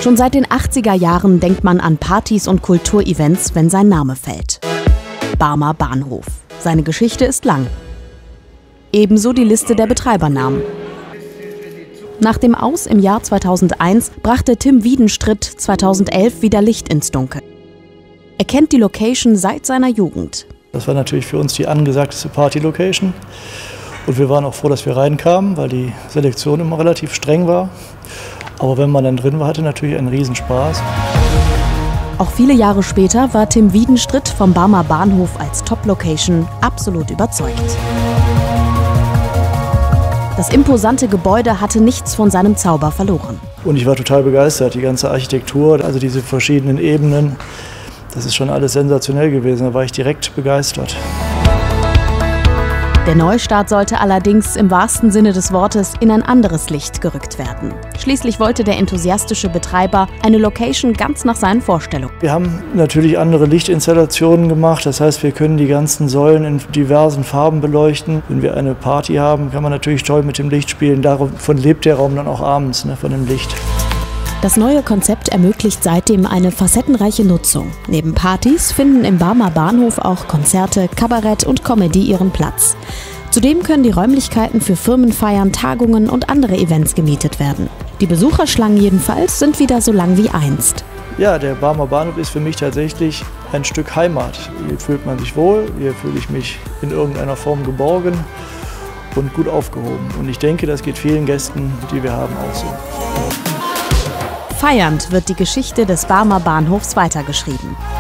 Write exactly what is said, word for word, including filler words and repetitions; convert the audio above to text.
Schon seit den achtziger Jahren denkt man an Partys und Kulturevents, wenn sein Name fällt. Barmer Bahnhof. Seine Geschichte ist lang. Ebenso die Liste der Betreibernamen. Nach dem Aus im Jahr zweitausendeins brachte Tim Wiedenstritt zweitausendelf wieder Licht ins Dunkel. Er kennt die Location seit seiner Jugend. Das war natürlich für uns die angesagteste Party-Location. Und wir waren auch froh, dass wir reinkamen, weil die Selektion immer relativ streng war. Aber wenn man dann drin war, hatte natürlich einen Riesenspaß. Auch viele Jahre später war Tim Wiedenstritt vom Barmer Bahnhof als Top-Location absolut überzeugt. Das imposante Gebäude hatte nichts von seinem Zauber verloren. Und ich war total begeistert, die ganze Architektur, also diese verschiedenen Ebenen, das ist schon alles sensationell gewesen, da war ich direkt begeistert. Der Neustart sollte allerdings im wahrsten Sinne des Wortes in ein anderes Licht gerückt werden. Schließlich wollte der enthusiastische Betreiber eine Location ganz nach seinen Vorstellungen. Wir haben natürlich andere Lichtinstallationen gemacht, das heißt, wir können die ganzen Säulen in diversen Farben beleuchten. Wenn wir eine Party haben, kann man natürlich toll mit dem Licht spielen. Davon lebt der Raum dann auch abends, ne, von dem Licht. Das neue Konzept ermöglicht seitdem eine facettenreiche Nutzung. Neben Partys finden im Barmer Bahnhof auch Konzerte, Kabarett und Comedy ihren Platz. Zudem können die Räumlichkeiten für Firmenfeiern, Tagungen und andere Events gemietet werden. Die Besucherschlangen jedenfalls sind wieder so lang wie einst. Ja, der Barmer Bahnhof ist für mich tatsächlich ein Stück Heimat. Hier fühlt man sich wohl, hier fühle ich mich in irgendeiner Form geborgen und gut aufgehoben. Und ich denke, das geht vielen Gästen, die wir haben, auch so. Feiernd wird die Geschichte des Barmer Bahnhofs weitergeschrieben.